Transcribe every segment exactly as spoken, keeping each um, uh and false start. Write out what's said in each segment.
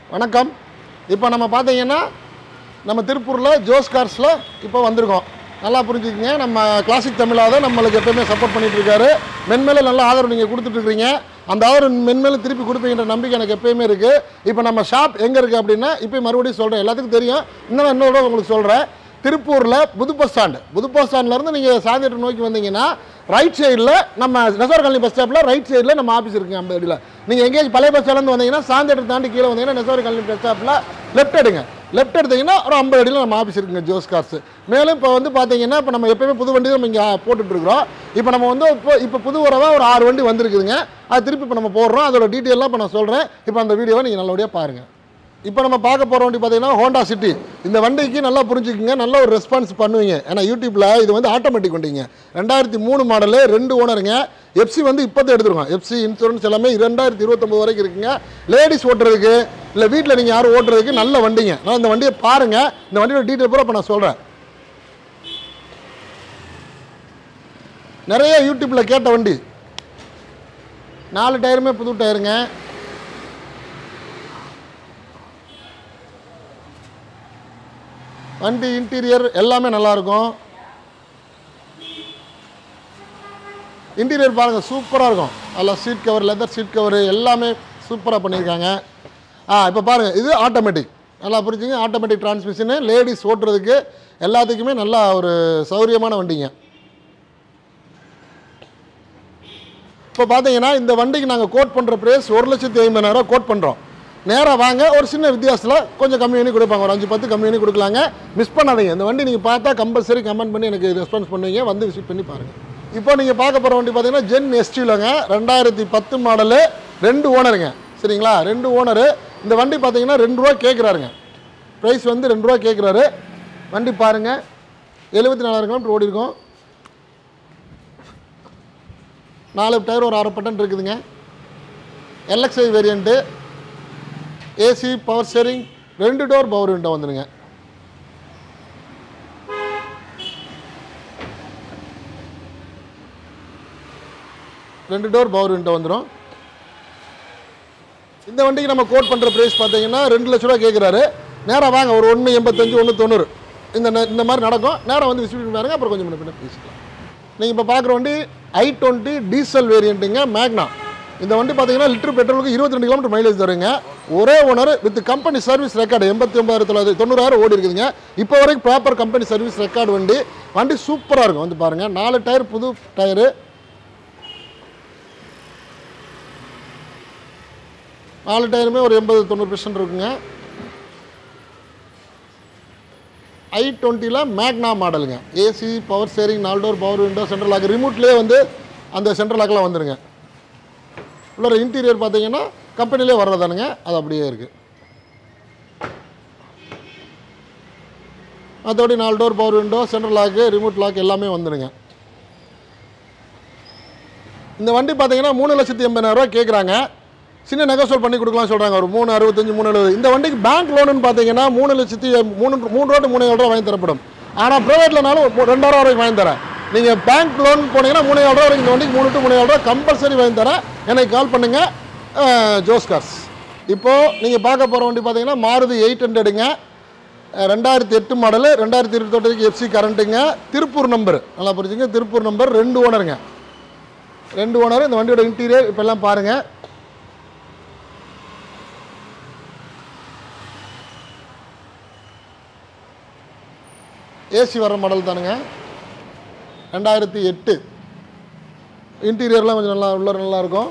வணக்கம். இப்போ நம்ம பார்த்தீங்கன்னா நம்ம திருப்பூரில் ஜோஸ் கார்ஸில் இப்போ வந்திருக்கோம். நல்லா புரிஞ்சுக்கிங்க. நம்ம கிளாசிக் தமிழாக நம்மளுக்கு எப்போயுமே சப்போர்ட் பண்ணிகிட்டு இருக்காரு. மென்மேலும் நல்ல ஆதரவு நீங்கள் கொடுத்துட்ருக்கீங்க. அந்த ஆதரவு மென்மேலும் திருப்பி கொடுப்பீங்கிற நம்பிக்கை எனக்கு எப்போயுமே இருக்குது. இப்போ நம்ம ஷாப் எங்கே இருக்குது அப்படின்னா இப்போ மறுபடியும் சொல்கிறேன், எல்லாத்துக்கும் தெரியும். இன்னும் இன்னொரு உங்களுக்கு சொல்கிறேன். திருப்பூரில் புது பஸ் ஸ்டாண்டு புது பஸ் ஸ்டாண்ட்லேருந்து நீங்கள் சாயந்தரம் நோக்கி வந்தீங்கன்னா ரைட் சைடில் நம்ம நெசவார் காலனி பஸ் ஸ்டாப்பில் ரைட் சைடில் நம்ம ஆஃபீஸ் இருக்குங்க. ஐம்பது அடியில் நீங்கள் எங்கேயும் பழைய பஸ் ஸ்டாண்ட்லேருந்து வந்தீங்கன்னா சாயந்தரம் தாண்டி கீழே வந்தீங்கன்னா நெசவார் காலனி பஸ் ஸ்டாப்பில் லெஃப்ட் எடுங்க. லெஃப்ட் எடுத்தீங்கன்னா ஒரு ஐம்பது அடியில் நம்ம ஆஃபீஸ் இருக்குங்க, ஜோஸ் கார்ஸ். மேலும் இப்போ வந்து பார்த்தீங்கன்னா இப்போ நம்ம எப்போயுமே புது வண்டி நம்ம இங்கே போட்டுட்ருக்குறோம். இப்போ நம்ம வந்து இப்போ இப்போ புது வரவாக ஒரு ஆறு வண்டி வந்திருக்குதுங்க. அது திருப்பி இப்போ நம்ம போடுறோம். அதோட டீட்டெயிலாக இப்போ நான் சொல்கிறேன். இப்போ அந்த வீடியோவை நீங்கள் நல்லபடியாக பாருங்கள். இப்போ நம்ம பார்க்க போகிற வண்டி பார்த்தீங்கன்னா ஹோண்டா சிட்டி. இந்த வண்டிக்கு நல்லா புரிஞ்சுக்குங்க, நல்ல ஒரு ரெஸ்பான்ஸ் பண்ணுவீங்க. ஏன்னா யூடியூப்பில் இது வந்து ஆட்டோமேட்டிக் வண்டிங்க. ரெண்டாயிரத்தி மூணு மாடலு, ரெண்டு ஓனருங்க. எஃப்சி வந்து இப்போதான் எடுத்துருக்கோம். எஃப்சி இன்சூரன்ஸ் எல்லாமே ரெண்டாயிரத்தி இருபத்தொம்பது வரைக்கும் இருக்குங்க. லேடிஸ் ஓட்டுறதுக்கு இல்லை வீட்டில் நீங்கள் யாரும் ஓட்டுறதுக்கு நல்ல வண்டிங்க. நான் இந்த வண்டியை பாருங்கள். இந்த வண்டியோட டீட்டெயில் பூரா இப்போ நான் சொல்கிறேன். நிறைய யூடியூப்பில் கேட்ட வண்டி. நாலு டயருமே புது டயருங்க. வண்டி இன்டீரியர் எல்லாமே நல்லாயிருக்கும். இன்டீரியர் பாருங்கள், சூப்பராக இருக்கும். அதில் seat cover, leather seat cover எல்லாமே சூப்பராக பண்ணியிருக்காங்க. ஆ இப்போ பாருங்கள், இது ஆட்டோமேட்டிக். நல்லா புரிஞ்சுங்க. ஆட்டோமேட்டிக் டிரான்ஸ்மிஷனு, லேடிஸ் ஓட்டுறதுக்கு எல்லாத்துக்குமே நல்லா ஒரு சௌரியமான வண்டிங்க. இப்போ பார்த்தீங்கன்னா இந்த வண்டிக்கு நாங்கள் கோட் பண்ணுற ப்ரைஸ் ஒரு லட்சத்தி ஐம்பதாயிரம் கோட் பண்ணுறோம். நேராக வாங்க, ஒரு சின்ன வித்தியாசத்தில் கொஞ்சம் கம்மி பண்ணி கொடுப்பாங்க. ஒரு அஞ்சு பத்து கம்மி பண்ணி கொடுக்கலாங்க. மிஸ் பண்ணாதீங்க. இந்த வண்டி நீங்கள் பார்த்தா கம்பல்சரி கமெண்ட் பண்ணி எனக்கு ரெஸ்பான்ஸ் பண்ணுவீங்க. வந்து விசிட் பண்ணி பாருங்கள். இப்போ நீங்கள் பார்க்க போகிற வண்டி பார்த்தீங்கன்னா ஜென் எஸ்டிலங்க. ரெண்டாயிரத்தி பத்து மாடலு, ரெண்டு ஓனருங்க. சரிங்களா, ரெண்டு ஓனரு. இந்த வண்டி பார்த்தீங்கன்னா ரெண்டு ரூபா கேட்குறாருங்க. ப்ரைஸ் வந்து ரெண்டு ரூபா கேட்குறாரு. வண்டி பாருங்கள், எழுபத்தி நாலாயிரம் கிலோமீட்டர் ஓடி இருக்கும். நாலு டயர், ஒரு அரை பட்டன் இருக்குதுங்க. LXI variant, AC, power steering, ரெண்டு டோர் பவர் விண்டோ வந்துடுங்க. ரெண்டு டோர் பவர் விண்டோ வந்துடும். இந்த வண்டிக்கு நம்ம கோட் பண்ணுற ப்ரைஸ் பார்த்தீங்கன்னா ரெண்டு லட்ச ரூபா கேட்குறாரு. நேராக வாங்க, ஒரு ஒன்று எண்பத்தஞ்சு ஒன்று தொண்ணூறு இந்த இந்த மாதிரி நடக்கும். நேராக வந்து விசிட் பண்ணி பாருங்க. அப்புறம் கொஞ்சம் முன்ன பின்ன பேசிக்கலாம். நீங்கள் இப்போ பார்க்குற வண்டி ஐ டுவெண்ட்டி டீசல் வேரியண்ட்டுங்க, மேக்னா. இந்த வண்டி பார்த்தீங்கன்னா லிட்டர் பெட்ரோலுக்கு இருபத்தி ரெண்டு கிலோமீட்டர் மைலேஜ் தருங்க. ஒரே owner with company service record. எண்பத்தி ஒன்பதாயிரத்தி தொள்ளாயிரத்தி தொண்ணூறாயிரம் ஓடி இருக்குதுங்க. இப்போ வரைக்கும் ப்ராப்பர் கம்பெனி சர்வீஸ் ரெக்கார்டு வண்டி. வண்டி சூப்பராக இருக்கும். வந்து பாருங்கள், நாலு டயர் புது டயரு. நாலு டயருமே ஒரு எண்பது தொண்ணூறு பெர்சன்ட் இருக்குங்க. ஐ டுவெண்ட்டியில் மேக்னா மாடலுங்க. ஏசி, பவர் ஸ்டேரிங், நாலு door power window, central lock. ரிமோட்லேயே வந்து அந்த சென்ட்ரல் லாக்கெலாம் வந்துடுங்க. உள்ள இன்டீரியர் பார்த்தீங்கன்னா கம்பெனிலே வர்றதானுங்க. அது அப்படியே இருக்குது. அதோட நாலு door power window, central lock, remote lock எல்லாமே வந்துடுங்க. இந்த வண்டி பார்த்தீங்கன்னா மூணு லட்சத்தி எண்பதாயிரரூவா கேட்குறாங்க. சின்ன நெகோசியேட் பண்ணி கொடுக்கலாம் சொல்கிறாங்க. ஒரு மூணு அறுபத்தஞ்சு மூணு எழுபது. இந்த வண்டிக்கு பேங்க் லோனுன்னு பார்த்தீங்கன்னா மூணு லட்சத்தி மூணு மூணு ரோட்டு மூணு ஏழு ரூபா வாங்கி தரப்படும். ஆனால் ப்ரைவேட்லனாலும் ரெண்டாயிரம் வரைக்கும் வாங்கி தரேன். நீங்கள் பேங்க் லோன் போனீங்கன்னா மூணு ஏழு ரூபா வரைக்கும் இந்த வண்டிக்கு மூணு டு மூணு ஏழு ரூபா கம்பல்சரி வாங்கி தரேன். எனக்கு கால் பண்ணுங்கள், ஜோஸ் கார்ஸ். இப்போது நீங்கள் பார்க்க போகிற வண்டி பார்த்தீங்கன்னா மாருதி எயிட் ஹண்ட்ரடுங்க. ரெண்டாயிரத்தி எட்டு மாடலு, ரெண்டாயிரத்தி இருபத்தொட்டுக்கு எஃப்சி கரண்ட்டுங்க. திருப்பூர் நம்பர். நல்லா புரிஞ்சுங்க, திருப்பூர் நம்பர். ரெண்டு ஓனருங்க. ரெண்டு ஓனர். இந்த வண்டியோட இன்டீரியர் இப்போ எல்லாம் பாருங்கள். ஏசி வர மாடல் தானுங்க. ரெண்டாயிரத்தி எட்டு. இன்டீரியர்லாம் கொஞ்சம் நல்லா உள்ள நல்லா இருக்கும்.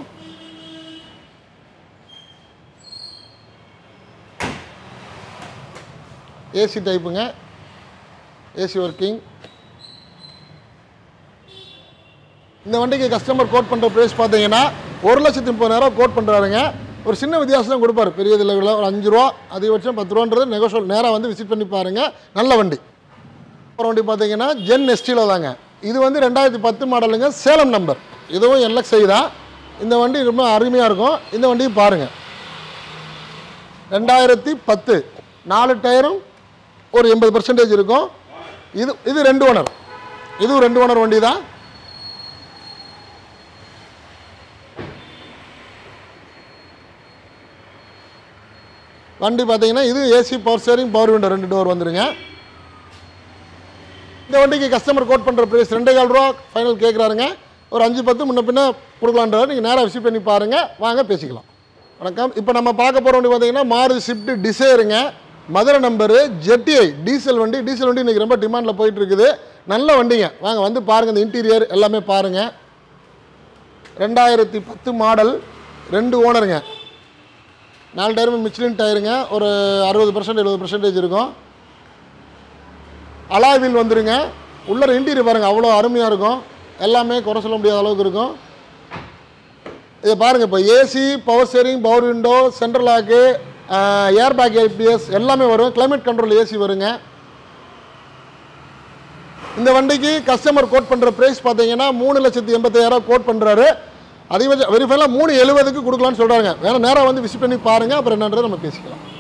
ஏசி டைப்புங்க. AC working. இந்த வண்டிக்கு கஸ்டமர் கோட் பண்ணுற ப்ரைஸ் பார்த்தீங்கன்னா ஒரு லட்சத்தி முப்பதாயிரம் கோட் பண்ணுறாருங்க. ஒரு சின்ன வித்தியாசம் கொடுப்பார். பெரிய இதில் ஒரு அஞ்சு ரூபா, அதிகபட்சம் பத்து ரூபான்றது நெகோஷியல். நேராக வந்து விசிட் பண்ணி பாருங்கள். நல்ல வண்டி. அப்புறம் வண்டி பார்த்தீங்கன்னா ஜென் எஸ்டியில் தாங்க. இது வந்து ரெண்டாயிரத்தி பத்து மாடலுங்க, சேலம் நம்பர். இதுவும் எல்எக்ஸ்ஐ தான். இந்த வண்டி ரொம்ப அருமையாக இருக்கும். இந்த வண்டியும் பாருங்கள். ரெண்டாயிரத்தி பத்து. நாலு டயரும் ஒரு எண்பது பர்சன்டேஜ் இருக்கும். இது இது ரெண்டு ஓனர். இதுவும் ரெண்டு ஓனர் வண்டி தான். வண்டி பார்த்தீங்கன்னா இது AC power steering power window ரெண்டு டோர் வந்துடுங்க. இந்த வண்டிக்கு கஸ்டமர் கோட் பண்ணுற ப்ரைஸ் ரெண்டே கால் ரூபா ஃபைனல் கேட்குறாருங்க. ஒரு அஞ்சு பத்து முன்ன பின்ன கொடுக்கலான்றாரு. நீங்கள் நேராக விசிட் பண்ணி பாருங்கள், வாங்க பேசிக்கலாம். வணக்கம். இப்போ நம்ம பார்க்க போகிற வண்டி பார்த்தீங்கன்னா மாருதி ஸ்விஃப்ட் டிசைருங்க. மதுரை நம்பரு ஜெட்டிஐ டீசல் வண்டி. டீசல் வண்டி இன்றைக்கி ரொம்ப டிமாண்டில் போயிட்டு இருக்குது. நல்ல வண்டிங்க, வாங்க வந்து பாருங்கள். இந்த இன்டீரியர் எல்லாமே பாருங்கள். ரெண்டாயிரத்தி பத்து மாடல், ரெண்டு ஓனருங்க. நாலு டயருமே மிச்லின் டயருங்க. ஒரு அறுபது பர்சன்ட் எழுபது பர்சன்டேஜ் இருக்கும். அலாய் வீல் வந்துடுங்க. உள்ள இன்டீரியர் பாருங்கள், அவ்வளோ அருமையாக இருக்கும். எல்லாமே குறை சொல்ல முடியாத அளவுக்கு இருக்கும். இதை பாருங்கள். இப்போ AC power steering power window central lock airbag IPS எல்லாமே வரும். கிளைமேட் கண்ட்ரோல் ஏசி வருங்க. இந்த வண்டிக்கு கஸ்டமர் கோட் பண்ணுற ப்ரைஸ் பார்த்தீங்கன்னா மூணு லட்சத்தி எண்பத்தாயிரம் கோட் பண்ணுறாரு. அதிகபட்ச வெரிஃபைலாம் மூணு எழுபதுக்கு கொடுக்கலான்னு சொல்கிறாங்க. வேணால் நேராக வந்து விசிட் பண்ணி பாருங்கள், அப்புறம் என்னன்றதை நம்ம பேசிக்கலாம்.